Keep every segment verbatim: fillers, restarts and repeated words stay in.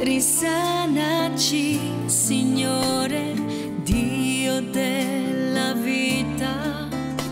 Risanaci, Signore, Dio della vita.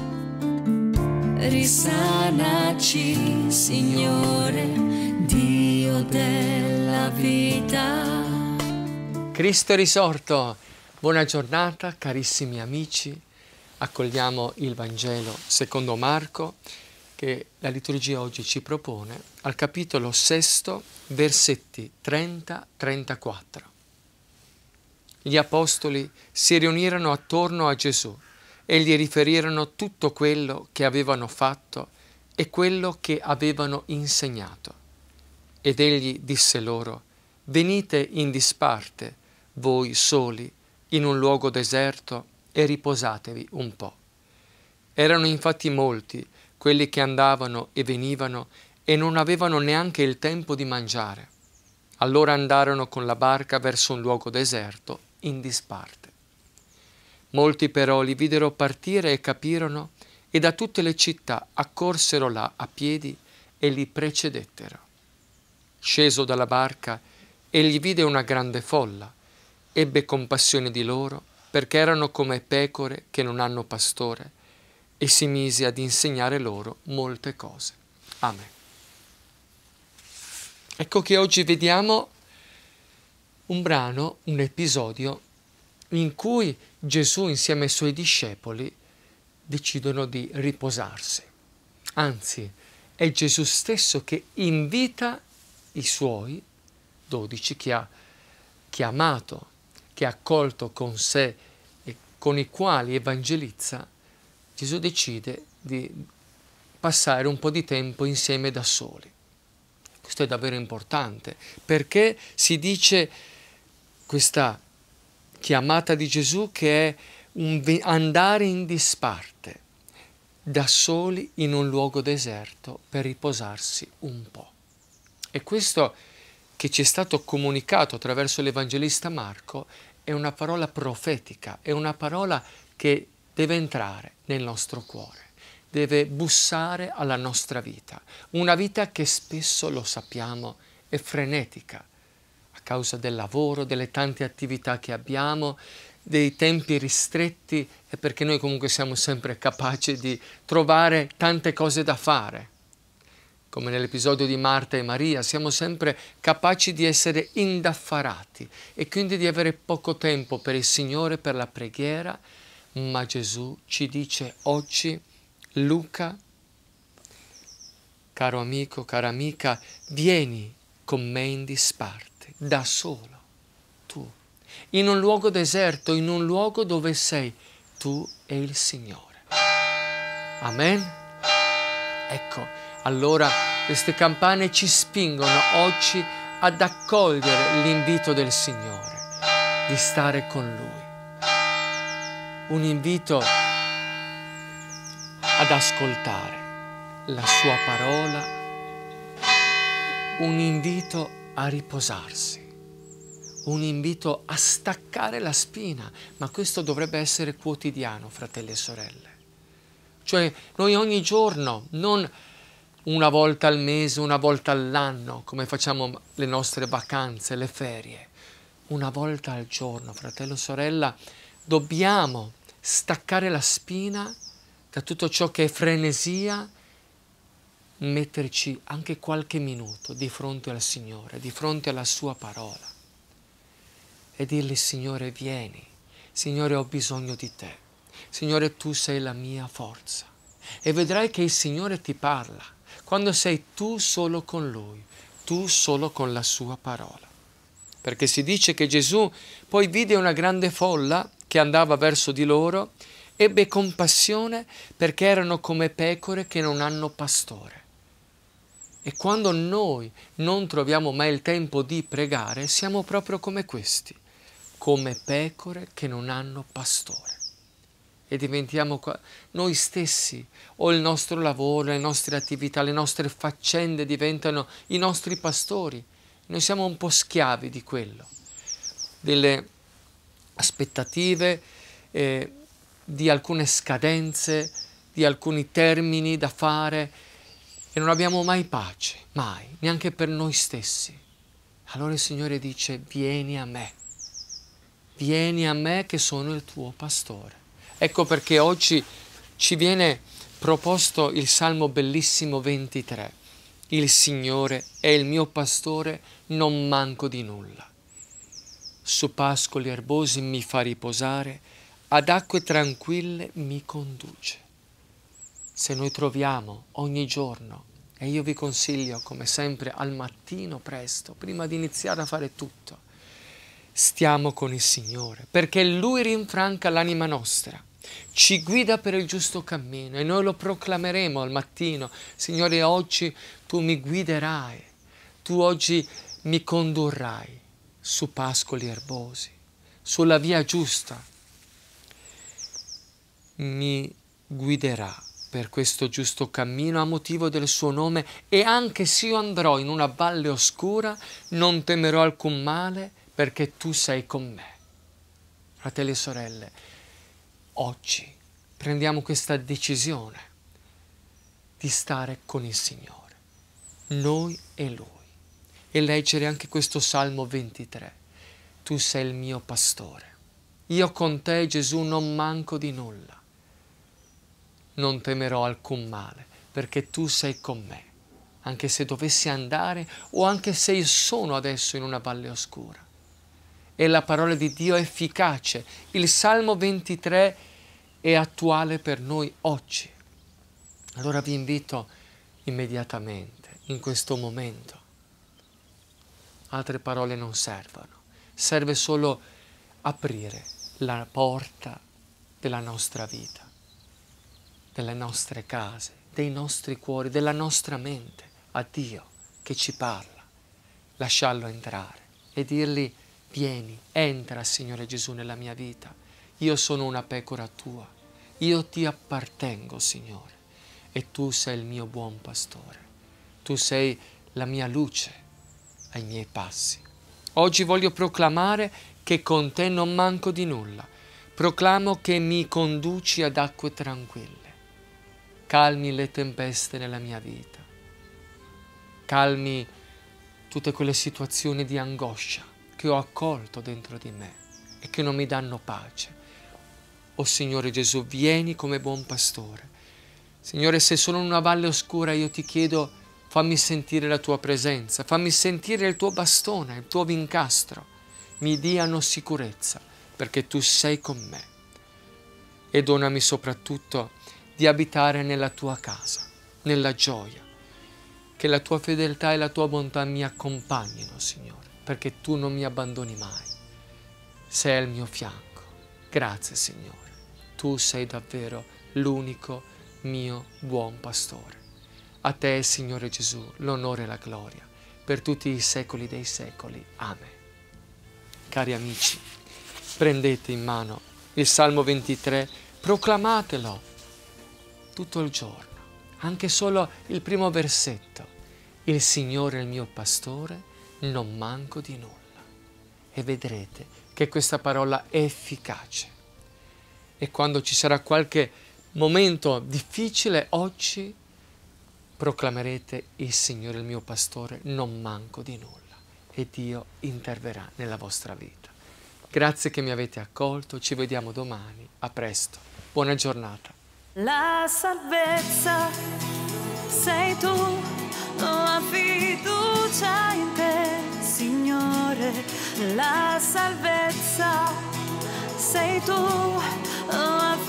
Risanaci, Signore, Dio della vita. Cristo è risorto! Buona giornata, carissimi amici. Accogliamo il Vangelo secondo Marco, che la liturgia oggi ci propone, al capitolo sesto, versetti trenta trentaquattro. Gli apostoli si riunirono attorno a Gesù e gli riferirono tutto quello che avevano fatto e quello che avevano insegnato. Ed egli disse loro: venite in disparte, voi soli, in un luogo deserto, e riposatevi un po'. Erano infatti molti quelli che andavano e venivano e non avevano neanche il tempo di mangiare. Allora andarono con la barca verso un luogo deserto, in disparte. Molti però li videro partire e capirono, e da tutte le città accorsero là a piedi e li precedettero. Sceso dalla barca, egli vide una grande folla, ebbe compassione di loro, perché erano come pecore che non hanno pastore, e si mise ad insegnare loro molte cose. Amen. Ecco che oggi vediamo un brano, un episodio in cui Gesù insieme ai suoi discepoli decidono di riposarsi. Anzi, è Gesù stesso che invita i suoi dodici, che ha chiamato, che ha accolto con sé e con i quali evangelizza. Gesù decide di passare un po' di tempo insieme da soli. Questo è davvero importante, perché si dice questa chiamata di Gesù che è un andare in disparte, da soli in un luogo deserto per riposarsi un po'. E questo che ci è stato comunicato attraverso l'Evangelista Marco è una parola profetica, è una parola che deve entrare nel nostro cuore, deve bussare alla nostra vita, una vita che spesso, lo sappiamo, è frenetica, a causa del lavoro, delle tante attività che abbiamo, dei tempi ristretti, e perché noi comunque siamo sempre capaci di trovare tante cose da fare. Come nell'episodio di Marta e Maria, siamo sempre capaci di essere indaffarati e quindi di avere poco tempo per il Signore, per la preghiera, ma Gesù ci dice oggi: Luca, caro amico, cara amica, vieni con me in disparte, da solo, tu, in un luogo deserto, in un luogo dove sei tu e il Signore. Amen? Ecco, allora queste campane ci spingono oggi ad accogliere l'invito del Signore, di stare con Lui. Un invito ad ascoltare la Sua parola, un invito a riposarsi, un invito a staccare la spina, ma questo dovrebbe essere quotidiano, fratelli e sorelle. Cioè noi ogni giorno, non una volta al mese, una volta all'anno, come facciamo le nostre vacanze, le ferie, una volta al giorno, fratello e sorella, dobbiamo staccare la spina da tutto ciò che è frenesia, metterci anche qualche minuto di fronte al Signore, di fronte alla Sua parola e dirgli: Signore, vieni, Signore, ho bisogno di te, Signore, tu sei la mia forza. E vedrai che il Signore ti parla quando sei tu solo con Lui, tu solo con la Sua parola. Perché si dice che Gesù poi vide una grande folla che andava verso di loro, ebbe compassione perché erano come pecore che non hanno pastore. E quando noi non troviamo mai il tempo di pregare, siamo proprio come questi, come pecore che non hanno pastore. E diventiamo noi stessi, o il nostro lavoro, le nostre attività, le nostre faccende diventano i nostri pastori. Noi siamo un po' schiavi di quello, delle aspettative, eh, di alcune scadenze, di alcuni termini da fare, e non abbiamo mai pace, mai, neanche per noi stessi. Allora il Signore dice: vieni a me, vieni a me che sono il tuo pastore. Ecco perché oggi ci viene proposto il Salmo bellissimo ventitré. Il Signore è il mio pastore, non manco di nulla. Su pascoli erbosi mi fa riposare, ad acque tranquille mi conduce. Se noi troviamo ogni giorno, e io vi consiglio come sempre al mattino presto, prima di iniziare a fare tutto, stiamo con il Signore, perché Lui rinfranca l'anima nostra, ci guida per il giusto cammino e noi lo proclameremo al mattino: Signore, oggi Tu mi guiderai, Tu oggi mi condurrai su pascoli erbosi, sulla via giusta, mi guiderà per questo giusto cammino a motivo del suo nome, e anche se io andrò in una valle oscura non temerò alcun male, perché tu sei con me. Fratelli e sorelle, oggi prendiamo questa decisione di stare con il Signore, noi e Lui, e leggere anche questo Salmo ventitré. Tu sei il mio pastore, io con te, Gesù, non manco di nulla. Non temerò alcun male, perché tu sei con me, anche se dovessi andare o anche se io sono adesso in una valle oscura. E la parola di Dio è efficace. Il Salmo ventitré è attuale per noi oggi. Allora vi invito immediatamente, in questo momento. Altre parole non servono. Serve solo aprire la porta della nostra vita, delle nostre case, dei nostri cuori, della nostra mente a Dio che ci parla. Lasciarlo entrare e dirgli: vieni, entra, Signore Gesù, nella mia vita. Io sono una pecora tua, io ti appartengo, Signore, e tu sei il mio buon pastore. Tu sei la mia luce ai miei passi. Oggi voglio proclamare che con te non manco di nulla. Proclamo che mi conduci ad acque tranquille. Calmi le tempeste nella mia vita, calmi tutte quelle situazioni di angoscia che ho accolto dentro di me e che non mi danno pace. Oh Signore Gesù, vieni come buon pastore. Signore, se sono in una valle oscura, io ti chiedo: fammi sentire la tua presenza, fammi sentire il tuo bastone, il tuo vincastro, mi diano sicurezza, perché tu sei con me. E donami soprattutto di abitare nella tua casa, nella gioia, che la tua fedeltà e la tua bontà mi accompagnino, Signore, perché tu non mi abbandoni mai. Sei al mio fianco. Grazie, Signore. Tu sei davvero l'unico mio buon pastore. A te, Signore Gesù, l'onore e la gloria per tutti i secoli dei secoli. Amen. Cari amici, prendete in mano il Salmo ventitré, proclamatelo tutto il giorno, anche solo il primo versetto. Il Signore è il mio pastore, non manco di nulla. E vedrete che questa parola è efficace. E quando ci sarà qualche momento difficile oggi, proclamerete: il Signore è il mio pastore, non manco di nulla. E Dio interverrà nella vostra vita. Grazie che mi avete accolto, ci vediamo domani. A presto. Buona giornata. La salvezza sei tu, la fiducia in te, Signore. La salvezza sei tu, la